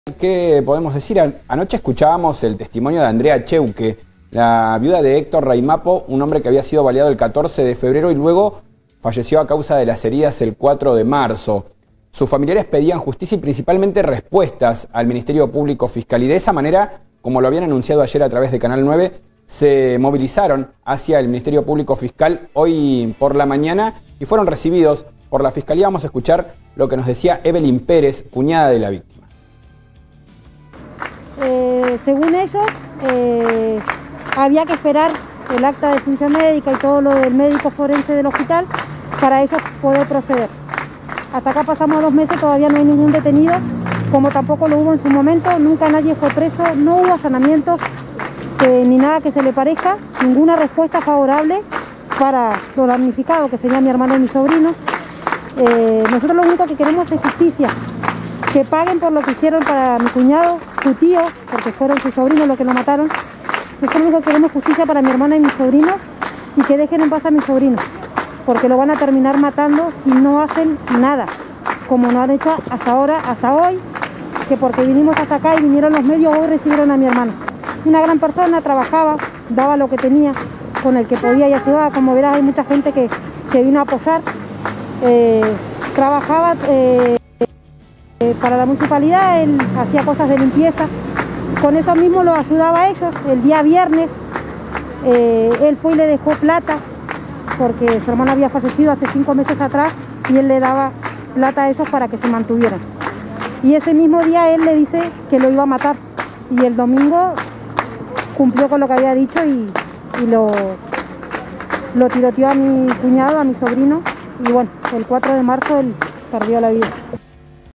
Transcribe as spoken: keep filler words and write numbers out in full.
¿Qué podemos decir? Anoche escuchábamos el testimonio de Andrea Cheuque, la viuda de Héctor Raimapo, un hombre que había sido baleado el catorce de febrero y luego falleció a causa de las heridas el cuatro de marzo. Sus familiares pedían justicia y principalmente respuestas al Ministerio Público Fiscal y de esa manera, como lo habían anunciado ayer a través de Canal nueve, se movilizaron hacia el Ministerio Público Fiscal hoy por la mañana y fueron recibidos por la Fiscalía. Vamos a escuchar lo que nos decía Evelyn Pérez, cuñada de la víctima. Eh, según ellos, eh, había que esperar el acta de función médica y todo lo del médico forense del hospital para ellos poder proceder. Hasta acá pasamos dos meses, todavía no hay ningún detenido, como tampoco lo hubo en su momento, nunca nadie fue preso, no hubo allanamientos eh, ni nada que se le parezca, ninguna respuesta favorable para los damnificados, que serían mi hermano y mi sobrino. Eh, nosotros lo único que queremos es justicia, que paguen por lo que hicieron para mi cuñado, su tío, porque fueron sus sobrinos los que lo mataron. Nosotros lo único que queremos justicia para mi hermana y mi sobrino y que dejen en paz a mi sobrino, porque lo van a terminar matando si no hacen nada, como no han hecho hasta ahora, hasta hoy, que porque vinimos hasta acá y vinieron los medios, hoy recibieron a mi hermano. Una gran persona, trabajaba, daba lo que tenía, con el que podía y ayudaba. Como verás, hay mucha gente que, que vino a apoyar. Eh, trabajaba eh, eh, para la municipalidad, él hacía cosas de limpieza. Con eso mismo lo ayudaba a ellos. El día viernes, eh, él fue y le dejó plata, porque su hermano había fallecido hace cinco meses atrás y él le daba plata a ellos para que se mantuvieran. Y ese mismo día él le dice que lo iba a matar. Y el domingo cumplió con lo que había dicho y, y lo, lo tiroteó a mi cuñado, a mi sobrino. Y bueno, el cuatro de marzo él perdió la vida.